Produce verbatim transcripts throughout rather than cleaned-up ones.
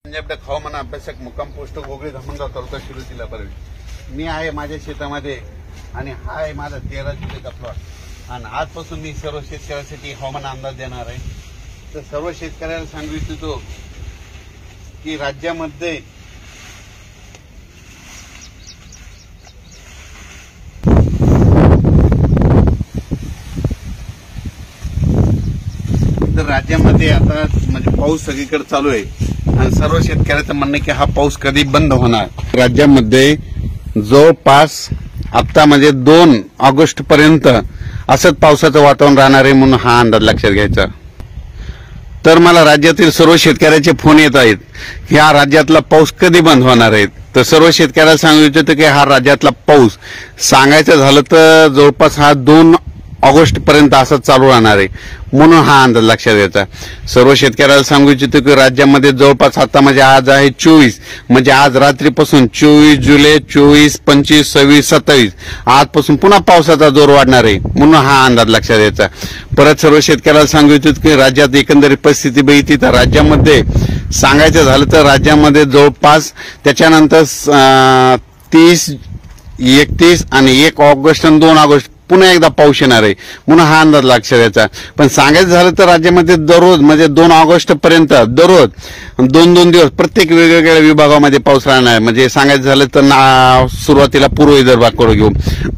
पंजाब हवामान अभ्यासक मुक्काम पोस्ट गोगळी धामणगाव तालुका शिरूर जिल्हा परभणी। मी आहे माझ्या शेतामध्ये आणि हा आहे माझा तेरा जुलैचा प्लॉट आणि आजपासून मी सर्व शेतकऱ्यांसाठी हवामान अंदाज देणार आहे। तर सर्व शेतकऱ्यांना सांगू इच्छितो की राज्यामध्ये तर राज्यामध्ये आता म्हणजे पाऊस सगळीकडे चालू आहे आणि सर्व शेतकऱ्यांचं म्हणणं आहे की हा पाऊस कधी बंद होणार। राज्यामध्ये जवळपास आता म्हणजे दोन ऑगस्ट पर्यंत असंच पावसाचं वातावरण राहणार आहे म्हणून हा अंदाज लक्षात घ्यायचा। तर मला राज्यातील सर्व शेतकऱ्याचे फोन येत आहेत की हा राज्यातला पाऊस कधी बंद होणार आहे। तर सर्व शेतकऱ्याला सांगू इच्छितो की हा राज्यातला पाऊस सांगायचं झालं तर जवळपास हा दोन ऑगस्ट पर्यंत असंच चालू राहणार आहे म्हणून हा अंदाज लक्षात घ्यायचा। सर्व शेतकऱ्याला सांगू इच्छितो की राज्यामध्ये जवळपास आता म्हणजे आज आहे चोवीस म्हणजे आज रात्रीपासून चोवीस जुलै चोवीस पंचवीस सव्वीस सत्तावीस आजपासून पुन्हा पावसाचा जोर वाढणार आहे म्हणून हा अंदाज लक्षात घ्यायचा। परत सर्व शेतकऱ्याला सांगू इच्छितो की राज्यात एकंदरीत परिस्थिती बघितली तर राज्यामध्ये सांगायचं झालं तर राज्यामध्ये जवळपास त्याच्यानंतर तीस एकतीस आणि एक ऑगस्ट आणि दोन ऑगस्ट पुन्हा एकदा पाऊस येणार आहे म्हणून हा अंदाज लक्षात घ्यायचा। पण सांगायचं झालं तर राज्यामध्ये दररोज म्हणजे दोन ऑगस्ट पर्यंत दररोज दोन दोन दिवस प्रत्येक वेगवेगळ्या विभागामध्ये पाऊस राहणार आहे। म्हणजे सांगायचं झालं तर सुरुवातीला पूर्व विदर्भाकडे घेऊ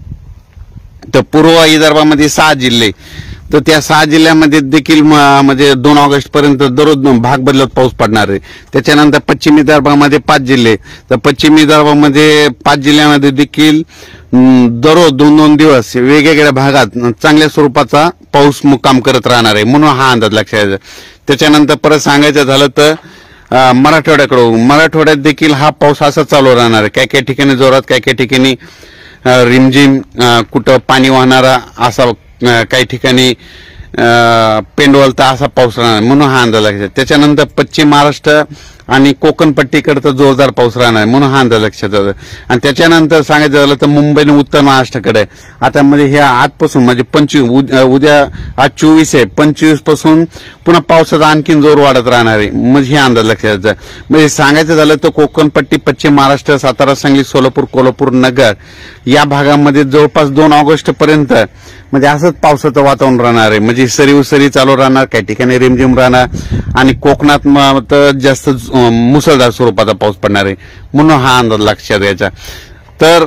तर पूर्व विदर्भामध्ये सहा जिल्हे तर त्या सहा जिल्ह्यामध्ये देखील म्हणजे दोन ऑगस्ट पर्यंत दररोज भाग बदलत पाऊस पडणार आहे। त्याच्यानंतर पश्चिम विदर्भामध्ये पाच जिल्हे तर पश्चिम विदर्भामध्ये पाच जिल्ह्यामध्ये देखील दररोज दोन दोन दिवस वेगवेगळ्या भागात चांगल्या स्वरूपाचा पाऊस मुक्काम करत राहणार आहे म्हणून हा अंदाज लक्षात घ्यायचा। त्याच्यानंतर परत सांगायचं झालं तर मराठवाड्याकडे मराठवाड्यात देखील हा पाऊस असा चालू राहणार आहे। काय काय ठिकाणी जोरात काय काय ठिकाणी रिमझिम कुठं पाणी वाहणारा असा काही ठिकाणी पेंडवलता असा पाऊस राहणार म्हणून हा अंदाज लक्षात। त्याच्यानंतर पश्चिम महाराष्ट्र आणि कोकण पट्टीकडे तर जोरदार पाऊस राहणार म्हणून हा अंदाज लक्षात येतो। आणि त्याच्यानंतर सांगायचं झालं तर मुंबई आणि उत्तर महाराष्ट्राकडे आता म्हणजे ह्या आजपासून म्हणजे पंचवीस उद्या आज चोवीस आहे पंचवीस पासून पुन्हा पावसाचा आणखीन जोर वाढत राहणार आहे म्हणजे हे अंदाज लक्षात यायचा। म्हणजे सांगायचं झालं तर कोकण पट्टी पश्चिम महाराष्ट्र सातारा सांगली सोलापूर कोल्हापूर नगर या भागामध्ये जवळपास दोन ऑगस्ट पर्यंत म्हणजे असंच पावसाचं वातावरण राहणार आहे। म्हणजे सरी उसरी चालू राहणार काही ठिकाणी रिमझिम राहणार आणि कोकणात तर जास्त मुसळधार स्वरूपाचा पाऊस पडणार आहे म्हणून हा अंदाज लक्षात घ्यायचा। तर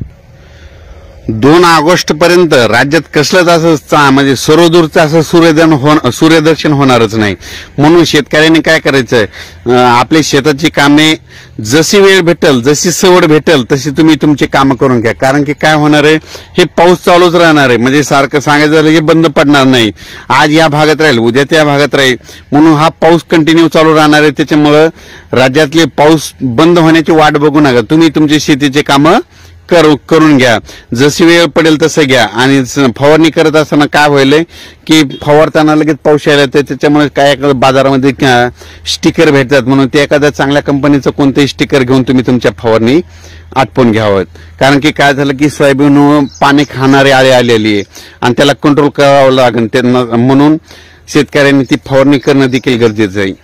दोन ऑगस्ट पर्यंत राज्यात कसलंच असं म्हणजे सर्वदूरचं असं सूर्यदर्शन हो सूर्यदर्शन होणारच नाही म्हणून शेतकऱ्यांनी काय करायचं आपली शेताची कामे जशी वेळ भेटेल जशी सवड भेटेल तशी तुम्ही तुमची कामं करून घ्या। कारण की काय होणार आहे हे पाऊस चालूच राहणार आहे म्हणजे सारखं सांगायचं झालं की बंद पडणार नाही। आज या भागात राहील उद्या त्या भागात राहील म्हणून हा पाऊस कंटिन्यू चालू राहणार आहे। त्याच्यामुळं राज्यातले पाऊस बंद होण्याची वाट बघू नका तुम्ही तुमची शेतीची कामं करून घ्या जशी वेळ पडेल तसं घ्या। आणि फवारणी करत असताना काय व्हायलंय की फवारताना लगेच पाऊस यायला तर त्याच्यामुळे काय बाजारामध्ये स्टिकर भेटतात म्हणून ते एखाद्या चांगल्या कंपनीचं कोणतंही स्टिकर घेऊन तुम्ही तुमच्या फवारणी आटपून घ्यावं। कारण की काय झालं की सोयाबीन पाणी खाणारी आळी आलेली आहे आणि त्याला कंट्रोल करावं लागेल त्यांना म्हणून शेतकऱ्यांनी ती फवारणी करणं देखील गरजेचं आहे।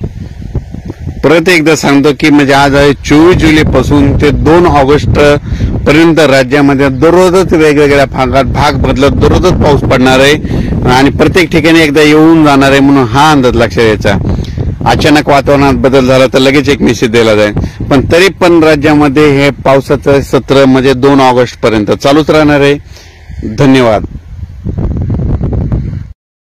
परत एकदा सांगतो की म्हणजे आज आहे चोवीस जुलै पासून ते दोन ऑगस्ट पर्यंत राज्यामध्ये दररोजच वेगवेगळ्या भागात भाग बदलत दररोजच पाऊस पडणार आहे आणि प्रत्येक ठिकाणी एकदा येऊन जाणार आहे म्हणून हा अंदाज लक्षात घ्यायचा। अचानक वातावरणात बदल झाला तर लगेच एक मेसेज दिला जाईल पण तरी पण राज्यामध्ये हे पावसाचं सत्र म्हणजे दोन ऑगस्ट पर्यंत चालूच राहणार आहे। धन्यवाद।